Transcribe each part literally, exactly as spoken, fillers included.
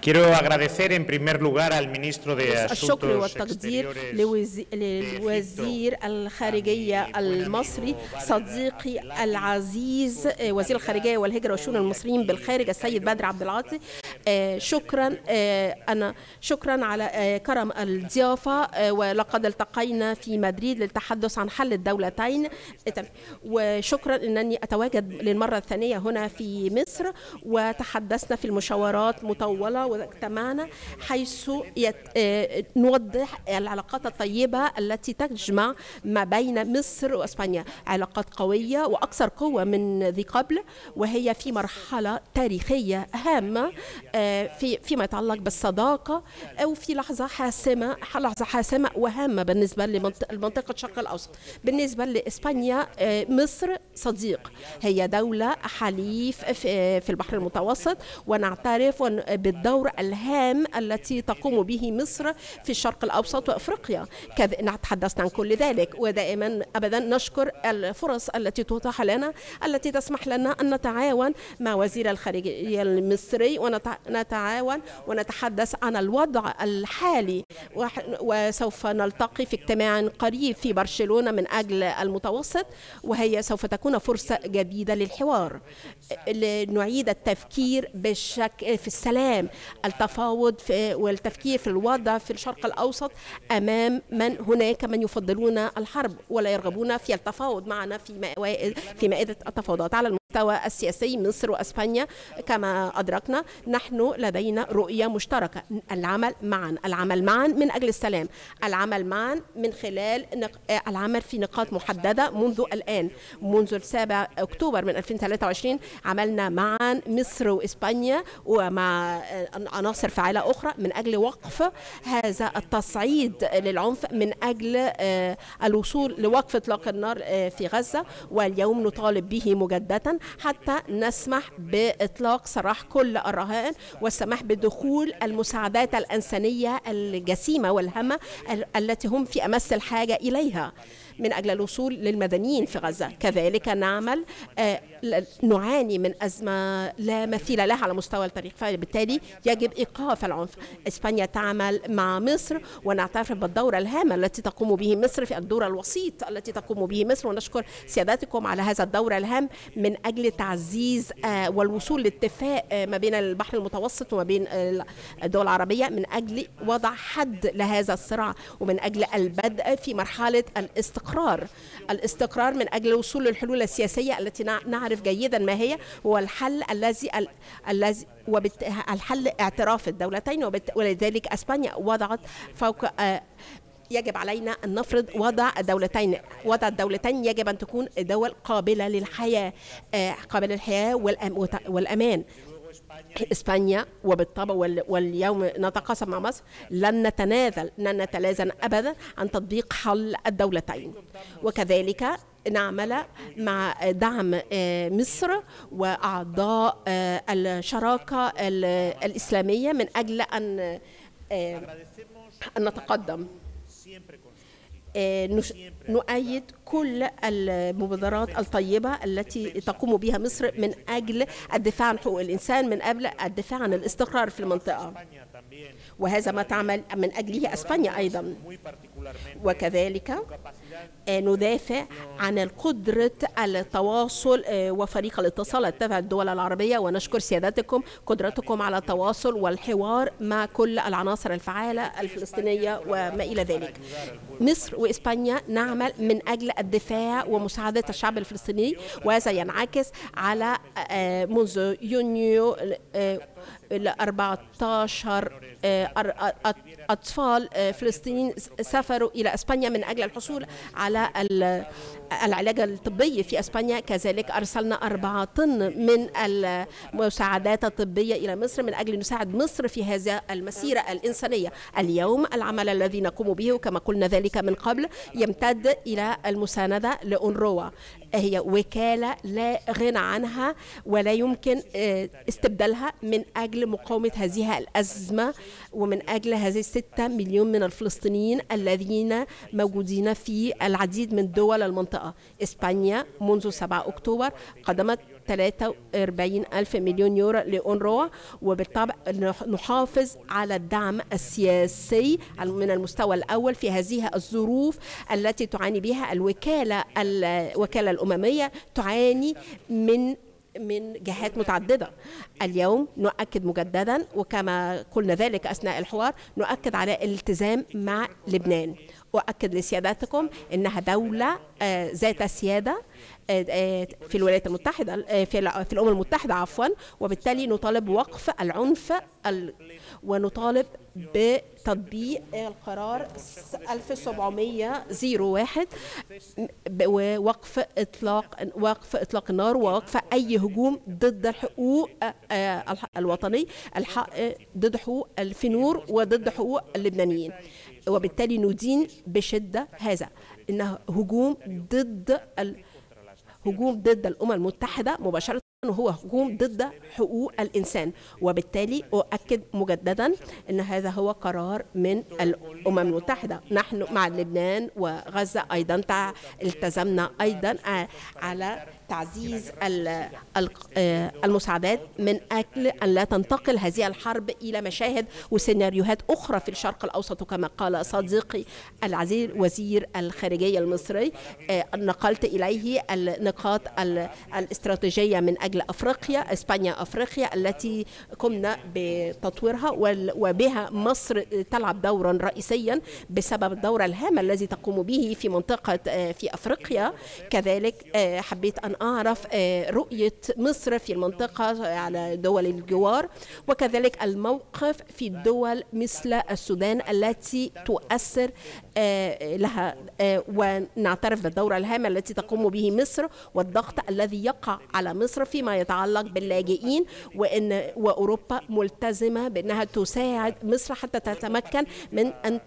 Quiero agradecer en primer lugar al ministro de الشكر Asuntos والتقدير Exteriores للوزير الخارجية المصري صديقي العزيز وزير الخارجية والهجرة وشؤون المصريين بالخارج السيد بدر عبد العاطي. شكرا أنا شكرا على كرم الضيافة، ولقد التقينا في مدريد للتحدث عن حل الدولتين، وشكرا أنني أتواجد للمرة الثانية هنا في مصر، وتحدثنا في المشاورات مطولة واجتمعنا حيث يت... نوضح العلاقات الطيبة التي تجمع ما بين مصر وإسبانيا، علاقات قوية وأكثر قوة من ذي قبل، وهي في مرحلة تاريخية هامة في فيما يتعلق بالصداقة، أو في لحظة حاسمة لحظة حاسمة وهامة بالنسبة لمنطقة الشرق الأوسط. بالنسبة لإسبانيا، مصر صديق، هي دولة حليف في البحر المتوسط، ونعترف بالدور الهام التي تقوم به مصر في الشرق الأوسط وأفريقيا. تحدثنا عن كل ذلك، ودائما أبدا نشكر الفرص التي تتاح لنا التي تسمح لنا أن نتعاون مع وزير الخارجية المصري ونتعاون ونتحدث عن الوضع الحالي، وسوف نلتقي في اجتماع قريب في برشلونة من أجل المتوسط، وهي سوف تكون فرصة جديدة للحوار، لنعيد التفكير بالشك في السلام، التفاوض في والتفكير في الوضع في الشرق الأوسط أمام من هناك من يفضلون الحرب ولا يرغبون في التفاوض معنا في مائدة في مائدة التفاوضات. على المستوى السياسي، مصر وأسبانيا كما أدركنا نحن لدينا رؤية مشتركة، العمل معا العمل معا من أجل السلام، العمل معا من خلال العمل في نقاط محددة منذ الآن. منذ السابع أكتوبر من ألفين وثلاثة وعشرين عملنا معا مصر وإسبانيا ومع عناصر فاعلة أخرى من أجل وقف هذا التصعيد للعنف، من أجل الوصول لوقف إطلاق النار في غزة، واليوم نطالب به مجددا حتى نسمح بإطلاق سراح كل الرهائن والسماح بدخول المساعدات الإنسانية الجسيمة والهامة التي هم في أمس الحاجة إليها من أجل الوصول للمدنيين في غزة. كذلك نعمل آه نعاني من أزمة لا مثيل لها على مستوى التاريخ، فبالتالي يجب إيقاف العنف. إسبانيا تعمل مع مصر، ونعترف بالدور الهام التي تقوم به مصر في الدور الوسيط التي تقوم به مصر، ونشكر سيادتكم على هذا الدور الهام من أجل تعزيز آه والوصول لاتفاق آه ما بين البحر المتوسط وما بين آه الدول العربية من أجل وضع حد لهذا الصراع، ومن أجل البدء في مرحلة الاستقرار الاستقرار الاستقرار من أجل الوصول للحلول السياسية التي نعرف جيدا ما هي، هو الحل الذي الذي والحل اعتراف الدولتين، ولذلك أسبانيا وضعت فوق يجب علينا أن نفرض وضع الدولتين. وضع الدولتين يجب أن تكون دول قابلة للحياة قابلة للحياة والأمان. إسبانيا وبالطبع واليوم نتقاسم مع مصر لن نتنازل لن نتلازم أبدا عن تطبيق حل الدولتين، وكذلك نعمل مع دعم مصر وأعضاء الشراكة الإسلامية من أجل أن أن نتقدم. نؤيد كل المبادرات الطيبة التي تقوم بها مصر من أجل الدفاع عن حقوق الإنسان، من أجل الدفاع عن الاستقرار في المنطقة، وهذا ما تعمل من أجله أسبانيا أيضا. وكذلك ندافع عن القدرة التواصل وفريق الاتصال التابع للدول العربية، ونشكر سيادتكم قدرتكم على التواصل والحوار مع كل العناصر الفعالة الفلسطينية وما إلى ذلك. مصر وإسبانيا نعمل من أجل الدفاع ومساعدة الشعب الفلسطيني، وهذا ينعكس على منذ يونيو ال أربعة عشر أطفال فلسطينيين سافروا إلى إسبانيا من أجل الحصول على العلاج الطبي في إسبانيا. كذلك أرسلنا أربعة طن من المساعدات الطبية إلى مصر من أجل نساعد مصر في هذه المسيرة الإنسانية. اليوم العمل الذي نقوم به كما قلنا ذلك من قبل يمتد إلى المساندة لأونروا، هي وكالة لا غنى عنها ولا يمكن استبدالها من أجل مقاومة هذه الأزمة، ومن أجل هذه الستة مليون من الفلسطينيين الذين موجودين في العديد من دول المنطقة. إسبانيا منذ سبعة أكتوبر قدمت ثلاثة وأربعين ألف مليون يورو لأونروا، وبالطبع نحافظ على الدعم السياسي من المستوى الأول في هذه الظروف التي تعاني بها الوكالة الوكالة الأممية، تعاني من من جهات متعددة. اليوم نؤكد مجددا، وكما قلنا ذلك أثناء الحوار، نؤكد على الالتزام مع لبنان. أؤكد لسيادتكم أنها دولة ذات سيادة في الولايات المتحدة في الأمم المتحدة عفوا، وبالتالي نطالب بوقف العنف ونطالب بتطبيق القرار ألف وسبعمائة وواحد ووقف إطلاق وقف إطلاق النار ووقف أي هجوم ضد الحقوق الوطنية، ضد حقوق الفنور وضد حقوق اللبنانيين. وبالتالي ندين بشدة هذا، إنه هجوم ضد ال... هجوم ضد الأمم المتحدة مباشرة، وهو هجوم ضد حقوق الإنسان. وبالتالي أؤكد مجددا أن هذا هو قرار من الأمم المتحدة. نحن مع لبنان وغزة أيضا التزمنا أيضا على تعزيز المساعدات من أجل أن لا تنتقل هذه الحرب إلى مشاهد وسيناريوهات أخرى في الشرق الأوسط. وكما قال صديقي العزيز وزير الخارجية المصري، نقلت إليه النقاط الاستراتيجية من أجل أفريقيا، إسبانيا أفريقيا التي قمنا بتطويرها، وبها مصر تلعب دورا رئيسيا بسبب الدور الهام الذي تقوم به في منطقة في أفريقيا. كذلك حبيت أن أعرف رؤية مصر في المنطقة على دول الجوار، وكذلك الموقف في الدول مثل السودان التي تؤثر لها، ونعترف بالدور الهام التي تقوم به مصر والضغط الذي يقع على مصر فيما يتعلق باللاجئين، وإن وأوروبا ملتزمة بأنها تساعد مصر حتى تتمكن من أن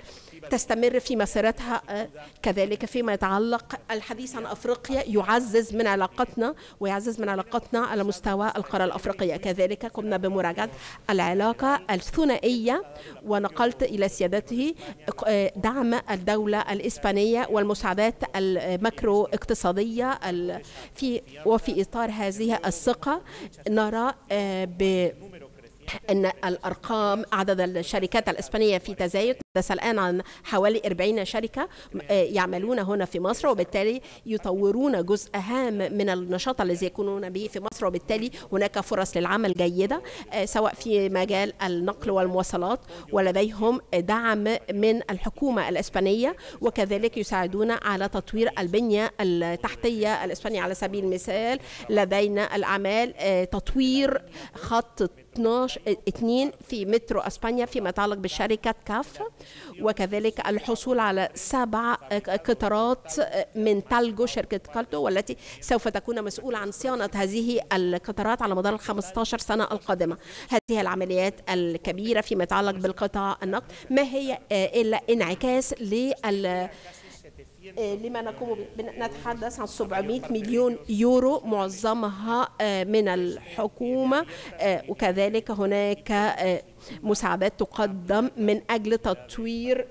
تستمر في مسيرتها. كذلك فيما يتعلق الحديث عن أفريقيا يعزز من علاقتنا ويعزز من علاقتنا على مستوى القارة الأفريقية. كذلك قمنا بمراجعة العلاقة الثنائية، ونقلت إلى سيادته دعم الدولة الإسبانية والمساعدات الماكرو اقتصادية في وفي إطار هذه الثقة نرى ب أن الأرقام عدد الشركات الإسبانية في تزايد، تحدث الآن عن حوالي أربعين شركة يعملون هنا في مصر، وبالتالي يطورون جزء هام من النشاط الذي يكونون به في مصر، وبالتالي هناك فرص للعمل جيدة سواء في مجال النقل والمواصلات، ولديهم دعم من الحكومة الإسبانية، وكذلك يساعدون على تطوير البنية التحتية الإسبانية. على سبيل المثال لدينا الأعمال تطوير خط اثنين في مترو اسبانيا فيما يتعلق بشركه كاف، وكذلك الحصول على سبع قطارات من تالجو شركه كالتو، والتي سوف تكون مسؤوله عن صيانه هذه القطارات على مدار الخمسة عشر سنه القادمه. هذه العمليات الكبيره فيما يتعلق بالقطاع النقل ما هي الا انعكاس لل لما نقوم نتحدث عن سبعمائة مليون يورو معظمها من الحكومة، وكذلك هناك مساعدات تقدم من أجل تطوير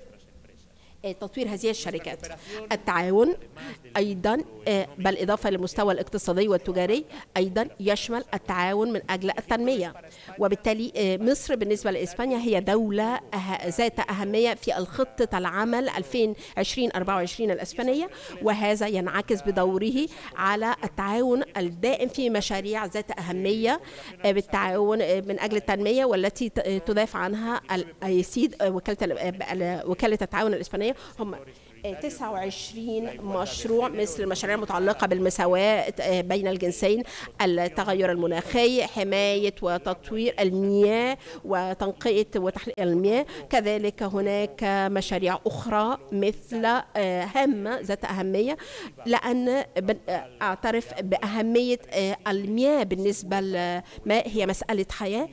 تطوير هذه الشركات. التعاون أيضا بالإضافة للمستوى الاقتصادي والتجاري أيضا يشمل التعاون من أجل التنمية، وبالتالي مصر بالنسبة لإسبانيا هي دولة ذات أهمية في الخطة العمل ألفين وعشرين أربعة وعشرين الإسبانية، وهذا ينعكس بدوره على التعاون الدائم في مشاريع ذات أهمية بالتعاون من أجل التنمية، والتي تدافع عنها الأيسيد وكالة وكالة التعاون الإسبانية. هم تسعة وعشرين مشروع مثل المشاريع المتعلقة بالمساواة بين الجنسين، التغير المناخي، حماية وتطوير المياه وتنقية وتحلية المياه. كذلك هناك مشاريع أخرى مثل هامة ذات أهمية، لأن أعترف بأهمية المياه بالنسبة للماء هي مسألة حياة،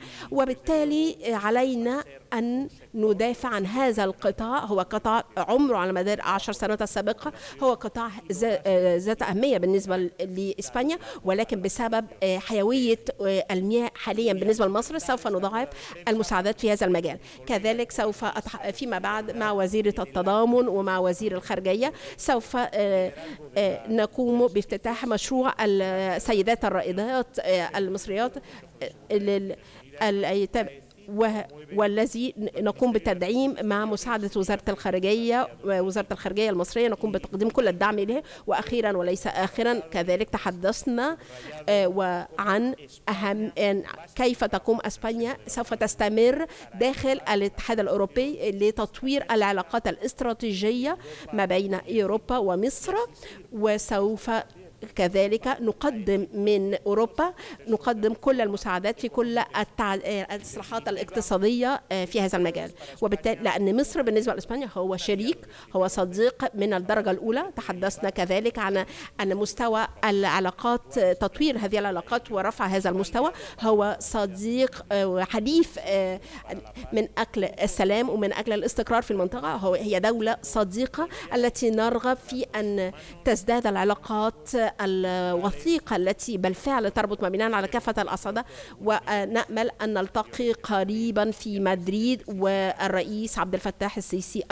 وبالتالي علينا أن ندافع عن هذا القطاع. هو قطاع عمره على مدار العشر سنوات السابقة هو قطاع ذات أهمية بالنسبة لإسبانيا، ولكن بسبب حيوية المياه حاليا بالنسبة لمصر سوف نضاعف المساعدات في هذا المجال. كذلك سوف فيما بعد مع وزيرة التضامن ومع وزير الخارجية سوف نقوم بافتتاح مشروع السيدات الرائدات المصريات والذي نقوم بالتدعيم مع مساعدة وزارة الخارجية ووزارة الخارجية المصرية، نقوم بتقديم كل الدعم إليه. وأخيرا وليس آخرا كذلك تحدثنا عن أهم كيف تقوم أسبانيا سوف تستمر داخل الاتحاد الأوروبي لتطوير العلاقات الاستراتيجية ما بين أوروبا ومصر، وسوف كذلك نقدم من أوروبا نقدم كل المساعدات في كل الإصلاحات الاقتصادية في هذا المجال. وبالتالي لأن مصر بالنسبة لإسبانيا هو شريك، هو صديق من الدرجة الأولى. تحدثنا كذلك عن أن مستوى العلاقات، تطوير هذه العلاقات ورفع هذا المستوى، هو صديق وحليف من أجل السلام ومن أجل الاستقرار في المنطقة. هو هي دولة صديقة التي نرغب في أن تزداد العلاقات الوثيقة التي بالفعل تربط ما بيننا على كافة الأصعدة، ونأمل أن نلتقي قريبا في مدريد والرئيس عبد الفتاح السيسي